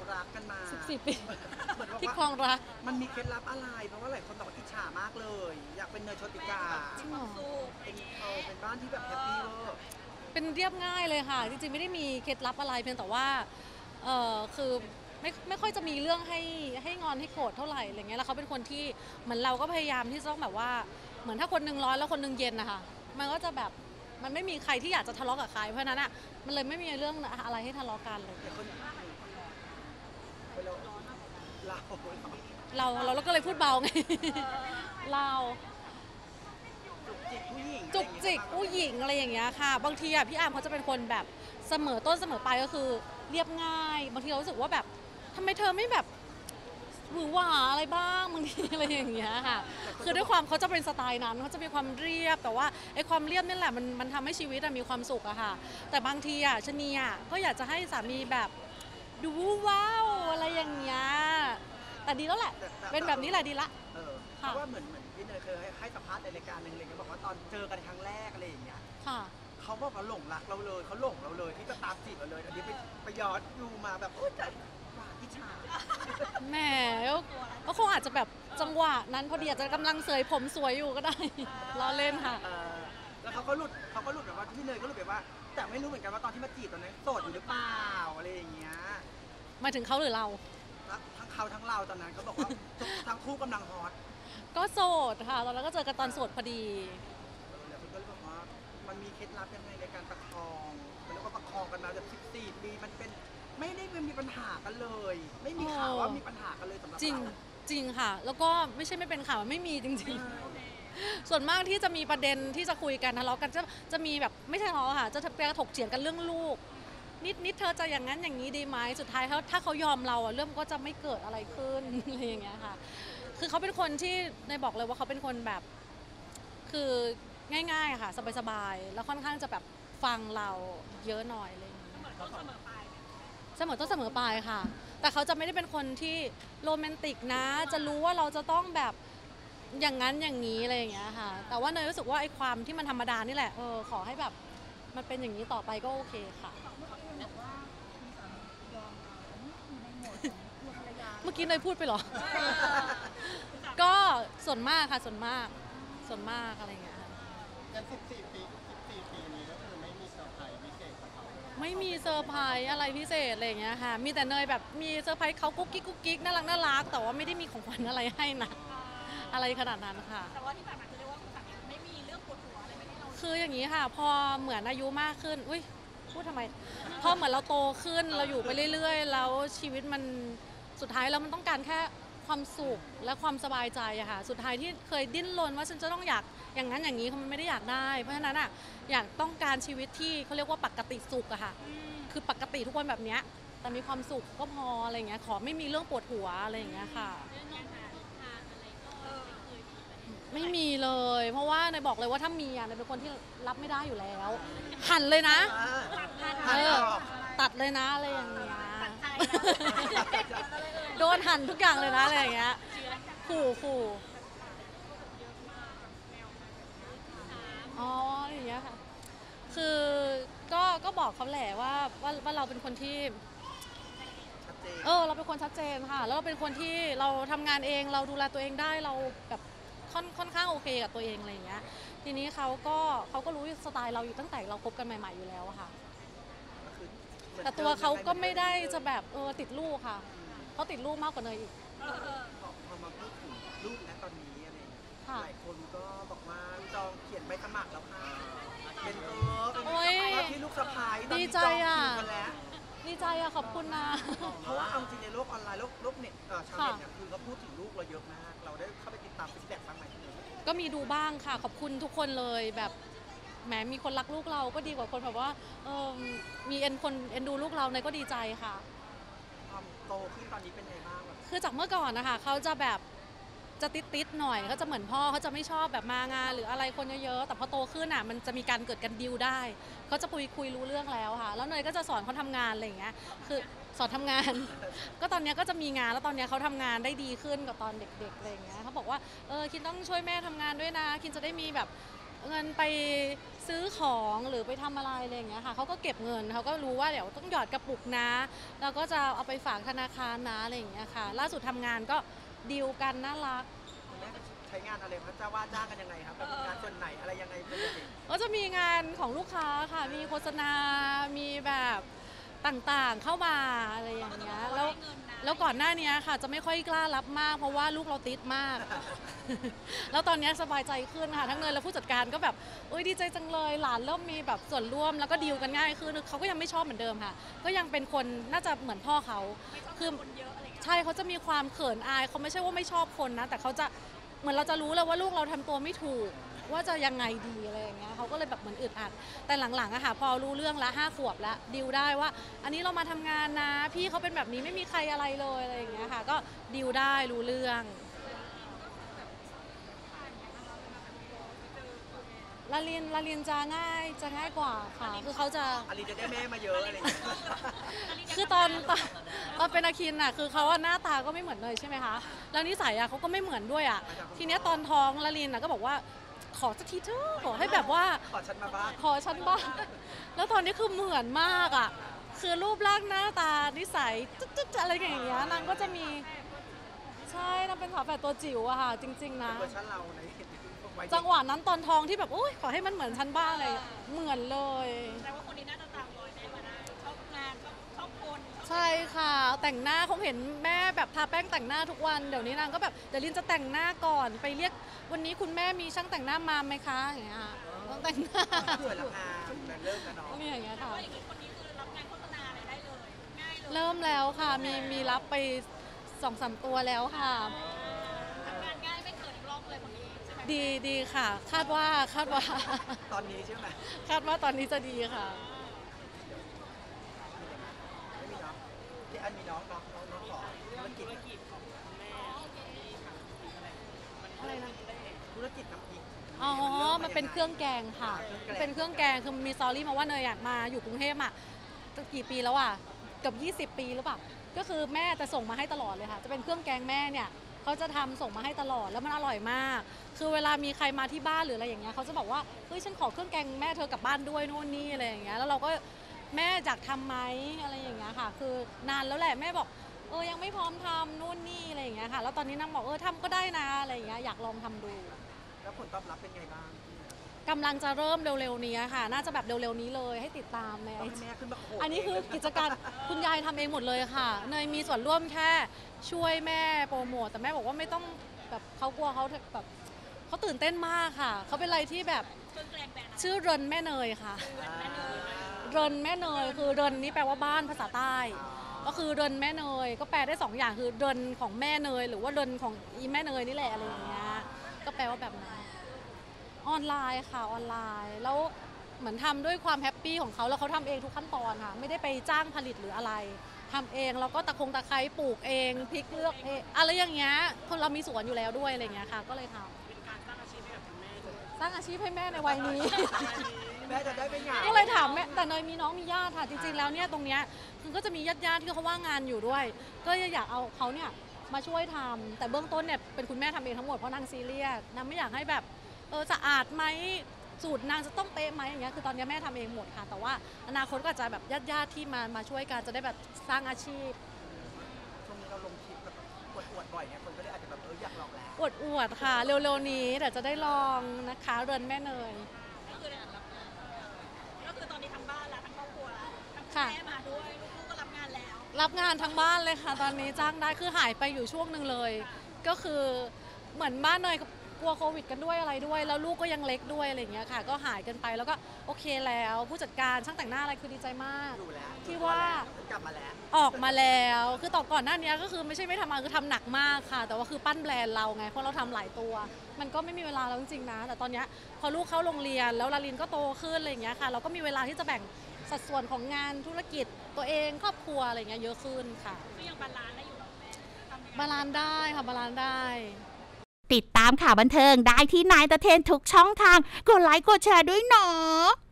รักกันมา 14 ปีเหมือนบอกที่ว่าครองรักมันมีเคล็ดลับอะไรเพราะว่าหลายคนบอกว่าอิจฉามากเลย อยากเป็นเนยโชติกาจริงเหรอเป็นบ้านที่แบบแฮปปี้เวอร์เป็นเรียบง่ายเลยค่ะจริงๆไม่ได้มีเคล็ดลับอะไรเพียงแต่ว่าคือไม่ค่อยจะมีเรื่องให้งอนให้โกรธเท่าไหร่อะไรเงี้ยแล้วเขาเป็นคนที่เหมือนเราก็พยายามที่จะต้องแบบว่าเหมือนถ้าคนหนึงร้อนแล้วคนหนึงเย็นนะคะมันก็จะแบบมันไม่มีใครที่อยากจะทะเลาะกับใครเพราะฉะนั้นอ่ะมันเลยไม่มีเรื่องอะไรให้ทะเลาะกันเลยแต่คนเราเราก็เลยพูดเบาไงเราจุกจิกผู้หญิงจุกจิกผู้หญิงอะไรอย่างเงี้ยค่ะบางทีอ่ะพี่อาร์มเขาจะเป็นคนแบบเสมอต้นเสมอปลายก็คือเรียบง่ายบางทีเรารู้สึกว่าแบบทำไมเธอไม่แบบหวือหวาอะไรบ้างบางทีอะไรอย่างเงี้ยค่ะคือด้วยความเขาจะเป็นสไตล์นั้นเขาจะมีความเรียบแต่ว่าไอ้ความเรียบนี่แหละมันทำให้ชีวิตมีความสุขอะค่ะแต่บางทีอะชนีอะก็อยากจะให้สามีแบบดูว้าวอะไรอย่างเงี้ยแต่ดีแล้วแหละเป็นแบบนี้แหละดีละเพราะว่าเหมือนพี่เนยเคยให้สัมภาษณ์ในรายการหนึ่งเลยเขาบอกว่าตอนเจอกันครั้งแรกอะไรอย่างเงี้ยค่ะเขาบอกว่าหลงรักเราเลยเขาหลงเราเลยที่จะตามจีบเราเลยอันนี้ไปย้อนดูมาแบบโอ๊ยใจว่าอิจฉาแหมก็คงอาจจะแบบจังหวะนั้นพอดีอาจจะกำลังเสยผมสวยอยู่ก็ได้ล้อเล่นค่ะแล้วเขาก็หลุดแบบว่าพี่เนยก็หลุดแบบว่า แต่ไม่รู้เหมือนกันว่าตอนที่มาจีบตอนนั้นโสดอยู่หรือเปล่าอะไรอย่างเงี้ยมาถึงเขาหรือเราทั้งเขาทั้งเราตอนนั้นเขาบอกว่าทั้งคู่กำลังฮอตก็โสดค่ะตอนนั้นก็เจอกันตอนโสดพอดีแล้วคุณก็เลยบอกว่ามันมีเคล็ดลับยังไงในการประคองแล้วก็ประคองกันมาแบบ14 ปีมันเป็นไม่ได้มีปัญหากันเลยไม่มีข่าวว่ามีปัญหากันเลยสำหรับเราจริงค่ะแล้วก็ไม่ใช่ไม่เป็นข่าวไม่มีจริงๆส่วนมากที่จะมีประเด็นที่จะคุยกันทะเลาะกันจะมีแบบไม่ใช่ทะเลาะค่ะจะไปถกเถียงกันเรื่องลูกนิดเธอจะอย่างนั้นอย่างนี้ดีไหมสุดท้ายถ้าเขายอมเราเรื่องก็จะไม่เกิดอะไรขึ้นอะไรอย่างเงี้ยค่ะคือเขาเป็นคนที่ในบอกเลยว่าเขาเป็นคนแบบคือง่ายๆค่ะสบายๆแล้วค่อนข้างจะแบบฟังเราเยอะหน่อยอะไรอย่างเงี้ยเสมอต้นเสมอปลายค่ะ แต่เขาจะไม่ได้เป็นคนที่โรแมนติกนะจะรู้ว่าเราจะต้องแบบอย่างนั้นอย่างนี้อะไรอย่างเงี้ยค่ะแต่ว่าเนยรู้สึกว่าไอ้ความที่มันธรรมดานี่แหละขอให้แบบมันเป็นอย่างนี้ต่อไปก็โอเคค่ะเมื่อกี้เนยพูดไปเหรอก็ส่วนมากค่ะส่วนมากอะไรอย่างเงี้ยค่ะงั้น14 ปีนี้ก็คือไม่มีเซอร์ไพรส์พิเศษกับเขาไม่มีเซอร์ไพรส์อะไรพิเศษอะไรอย่างเงี้ยค่ะมีแต่เนยแบบมีเซอร์ไพรส์เขากุ๊กกิ๊กน่ารักแต่ว่าไม่ได้มีของขวัญอะไรให้นะอะไรขนาดนั้นค่ะแต่ว่าที่ผ่านมาคือเรียกว่าสามีไม่มีเรื่องปวดหัวอะไรไม่ให้เราคืออย่างนี้ค่ะพอเหมือนอายุมากขึ้นอุ้ยพูดทำไมพอเหมือนเราโตขึ้นเราอยู่ไปเรื่อยๆแล้วชีวิตมันสุดท้ายแล้วมันต้องการแค่ความสุขและความสบายใจอะค่ะสุดท้ายที่เคยดิ้นรนว่าฉันจะต้องอยากอย่างนั้นอย่างนี้มันไม่ได้อยากได้เพราะฉะนั้นอะอยากต้องการชีวิตที่เขาเรียกว่าปกติสุขอะค่ะคือปกติทุกคนแบบเนี้ยแต่มีความสุขก็พออะไรเงี้ยขอไม่มีเรื่องปวดหัวอะไรอย่างเงี้ยค่ะไม่มีเลยเพราะว่าเนยบอกเลยว่าถ้ามีอ่ะเนยเป็นคนที่รับไม่ได้อยู่แล้วหั่นเลยนะตัดเลยนะอะไรอย่างเงี้ยโดนหั่นทุกอย่างเลยนะอะไรอย่างเงี้ยขู่อ๋ออย่างเงี้ยค่ะคือก็บอกเขาแหละว่าเราเป็นคนที่เราเป็นคนชัดเจนค่ะแล้วเราเป็นคนที่เราทำงานเองเราดูแลตัวเองได้เราแบบค่อนข้างโอเคกับตัวเองอะไรอย่างเงี้ยทีนี้เขาก็รู้สไตล์เราอยู่ตั้งแต่เราคบกันใหม่ๆอยู่แล้วอะค่ะแต่ตัวเขาก็ไม่ได้จะแบบติดลูกค่ะเขาติดลูกมากกว่าเนยอีกพอมาพูดถึงลูกนะตอนนี้อะไรหลายคนก็บอกว่าจองเขียนใบสมัครแล้วค่ะเป็นว่าที่ลูกสะพ้ายตอนนี้จองคิวกันแล้วดีใจอะขอบคุณนะเพราะว่าเอาจริงในโลกออนไลน์โลกเน็ตชาวเน็ตเนี่ยคือเขาพูดถึงลูกเราเยอะมากเราได้เข้าไปติดตามฟีดแบ็กบ้างไหมก็มีดูบ้างค่ะขอบคุณทุกคนเลยแบบแหมมีคนรักลูกเราก็ดีกว่าคนแบบว่ามีคนเอ็นดูลูกเราเนี่ยก็ดีใจค่ะความโตขึ้นตอนนี้เป็นไงบ้างคือจากเมื่อก่อนนะคะเขาจะแบบจะติดหน่อยเขาจะเหมือนพ่อเขาจะไม่ชอบแบบมางานหรืออะไรคนเยอะๆแต่พอโตขึ้นอ่ะมันจะมีการเกิดกันดิวได้เขาจะคุยรู้เรื่องแล้วค่ะแล้วเนยก็จะสอนเขาทำงานอะไรอย่างเงี้ยคือสอนทำงาน ก็ตอนนี้ก็จะมีงานแล้วตอนนี้เขาทำงานได้ดีขึ้นกว่าตอนเด็กๆอะไรอย่างเงี้ยเขาบอกว่าคินต้องช่วยแม่ทำงานด้วยนะคินจะได้มีแบบเงินไปซซื้อของหรือไปทำอะไรอะไรอย่างเงี้ยค่ะเขาก็เก็บเงินเขาก็รู้ว่าเดี๋ยวต้องหยอดกระปุกนะแล้วก็จะเอาไปฝากธนาคารนะอะไรอย่างเงี้ยค่ะล่าสุดทำงานก็ดีลกันน่ารักคุณแม่ใช้งานอะไรครับจะว่าจ้างกันยังไงครับเป็นงานส่วนไหนอะไรยังไงเป็นยังไงก็จะมีงานของลูกค้าค่ะมีโฆษณามีแบบต่างๆเข้ามาอะไรอย่างเงี้ยแล้วก่อนหน้านี้ค่ะจะไม่ค่อยกล้ารับมากเพราะว่าลูกเราติดมาก แล้วตอนนี้สบายใจขึ้นค่ะทั้งเงินและผู้จัดการก็แบบดีใจจังเลยหลานเริ่มมีแบบส่วนร่วมแล้วก็ดีลกันง่ายขึ้นเขาก็ยังไม่ชอบเหมือนเดิมค่ะก็ยังเป็นคนน่าจะเหมือนพ่อเขาคือใช่เขาจะมีความเขินอายเขาไม่ใช่ว่าไม่ชอบคนนะแต่เขาจะเหมือนเราจะรู้แล้วว่าลูกเราทำตัวไม่ถูกว่าจะยังไงดีอะไรอย่างเงี้ยเขาก็เลยแบบเหมือนอึดอัดแต่หลังๆอะค่ะพอรู้เรื่องละ5 ขวบแล้วดีลได้ว่าอันนี้เรามาทำงานนะพี่เขาเป็นแบบนี้ไม่มีใครอะไรเลยอะไรอย่างเงี้ยค่ะก็ดีลได้รู้เรื่องลาลินจะง่ายกว่าค่ะคือเขาจะอาลีจะได้แม่มาเยอะอะไรอย่างเงี้ยคือตอนเป็นอาคินอะคือเขาหน้าตาก็ไม่เหมือนเลยใช่ไหมคะแล้วนิสัยอะเขาก็ไม่เหมือนด้วยอะทีเนี้ยตอนท้องลาลินอะก็บอกว่าขอสักทีเถอะขอให้แบบว่าขอฉันมาบ้างขอฉันบ้างแล้วตอนนี้คือเหมือนมากอะคือรูปร่างหน้าตานิสัยจุ๊ดอะไรอย่างเงี้ยนางก็จะมีใช่นางเป็นฝาแฝดตัวจิ๋วอะค่ะจริงๆนะเวอร์ชันเราในจังหวะนั้นตอนท้องที่แบบขอให้มันเหมือนฉันบ้างเลยเหมือนเลยแต่ว่าคนนี้น่าจะตามรอยแม่มาได้ชอบงานชอบคนใช่ค่ะแต่งหน้าคงเห็นแม่แบบทาแป้งแต่งหน้าทุกวันเดี๋ยวนี้นางก็แบบเดี๋ยวลินจะแต่งหน้าก่อนไปเรียกวันนี้คุณแม่มีช่างแต่งหน้ามาไหมคะอย่างเงี้ยต้องแต่งหน้าเผื่อรับงานเริ่มกันเนาะนี่อย่างเงี้ยค่ะอย่างนี้คนนี้คือรับงานโฆษณาอะไรได้เลยง่ายเลยเริ่มแล้วค่ะมีรับไป2-3 ตัวแล้วค่ะทำงานง่ายไม่เกินรอบเลยคนนี้ดีค่ะคาดว่าตอนนี้ใช่ไหมคาดว่าตอนนี้จะดีค่ะไม่มีเนาะที่อันมีน้องขอธุรกิจของแม่อะไรนะธุรกิจน้ำพริกมันเป็นเครื่องแกงค่ะเป็นเครื่องแกงคือมีสตอรี่มาว่าเนยอยากมาอยู่กรุงเทพอะกี่ปีแล้วอะเกือบ20 ปีหรือเปล่าก็คือแม่จะส่งมาให้ตลอดเลยค่ะจะเป็นเครื่องแกงแม่เนี่ยเขาจะทำส่งมาให้ตลอดแล้วมันอร่อยมากคือเวลามีใครมาที่บ้านหรืออะไรอย่างเงี้ยเขาจะบอกว่าเฮ้ยฉันขอเครื่องแกงแม่เธอกลับบ้านด้วยโน่นนี่อะไรอย่างเงี้ยแล้วเราก็แม่อยากทำไหมอะไรอย่างเงี้ยค่ะคือนานแล้วแหละแม่บอกยังไม่พร้อมทำนู่นนี่อะไรอย่างเงี้ยค่ะแล้วตอนนี้นางบอกทำก็ได้นะอะไรอย่างเงี้ยอยากลองทำดูแล้วผลตอบรับเป็นไงบ้างกำลังจะเริ่มเร็วๆนี้ค่ะน่าจะแบบเร็วๆนี้เลยให้ติดตามในอันนี้คือกิจการคุณยายทำเองหมดเลยค่ะเนยมีส่วนร่วมแค่ช่วยแม่โปรโมทแต่แม่บอกว่าไม่ต้องแบบเขากลัวเขาแบบเขาตื่นเต้นมากค่ะเขาเป็นอะไรที่แบบชื่อเรินแม่เนยค่ะเรินแม่เนยคือเรินนี่แปลว่าบ้านภาษาใต้ก็คือเรินแม่เนยก็แปลได้2 อย่างคือเรินของแม่เนยหรือว่าเรินของอีแม่เนยนี่แหละอะไรอย่างเงี้ยก็แปลว่าแบบนั้นออนไลน์ค่ะออนไลน์แล้วเหมือนทำด้วยความแฮปปี้ของเขาแล้วเขาทำเองทุกขั้นตอนค่ะไม่ได้ไปจ้างผลิตหรืออะไรทำเองแล้วก็ตะไคร้ปลูกเองพริกเลือกเองอะไรอย่างเงี้ยคนเรามีสวนอยู่แล้วด้วยอะไรเงี้ยค่ะก็เลยทำเป็นการสร้างอาชีพให้กับคุณแม่สร้างอาชีพให้แม่ในวัยนี้แม่จะได้ไม่เหงาก็เลยถามแม่แต่เนยมีน้องมีญาติค่ะจริงๆแล้วเนี่ยตรงเนี้ยคือก็จะมีญาติที่เขาว่างงานอยู่ด้วยก็อยากเอาเขาเนี่ยมาช่วยทำแต่เบื้องต้นเนี่ยเป็นคุณแม่ทำเองทั้งหมดเพราะนางซีเรียสนางไม่อยากให้แบบสะอาดไหมสูตรนางจะต้องเป๊ะไหมอย่างเงี้ยคือตอนนี้แม่ทำเองหมดค่ะแต่ว่าอนาคตก็จะแบบญาติที่มาช่วยกันจะได้แบบสร้างอาชีพช่วงนี้เราลงคลิปแบบอวดบ่อยเนี่ยคนก็เลยอาจจะแบบอยากลองแล้วอวดค่ะเร็วๆนี้แต่จะได้ลองนะคะเรือนแม่เนยก็คือตอนนี้ทั้งบ้านแล้วทั้งครอบครัวแล้วทั้งแม่มาด้วยลูกก็รับงานแล้วรับงานทั้งบ้านเลยค่ะตอนนี้จ้างได้คือหายไปอยู่ช่วงนึงเลยก็คือเหมือนบ้านเนยกลัวโควิดกันด้วยอะไรด้วยแล้วลูกก็ยังเล็กด้วยอะไรอย่างเงี้ยค่ะก็หายกันไปแล้วก็โอเคแล้วผู้จัดการช่างแต่งหน้าอะไรคือดีใจมากที่ว่ากลับมาแล้วออกมาแล้วคือต่อก่อนหน้านี้ก็คือไม่ใช่ไม่ทำงานคือทำหนักมากค่ะแต่ว่าคือปั้นแบรนด์เราไงเพราะเราทำหลายตัวมันก็ไม่มีเวลาแล้วจริงๆนะแต่ตอนนี้พอลูกเข้าโรงเรียนแล้วลาลินก็โตขึ้นอะไรอย่างเงี้ยค่ะเราก็มีเวลาที่จะแบ่งสัดส่วนของงานธุรกิจตัวเองครอบครัวอะไรเงี้ยเยอะขึ้นค่ะก็ยังบาลานซ์ได้อยู่บาลานซ์ได้ค่ะบาลานซ์ได้ติดตามข่าวบันเทิงได้ที่นายตะเทนทุกช่องทางกดไลค์กดแชร์ด้วยเนาะ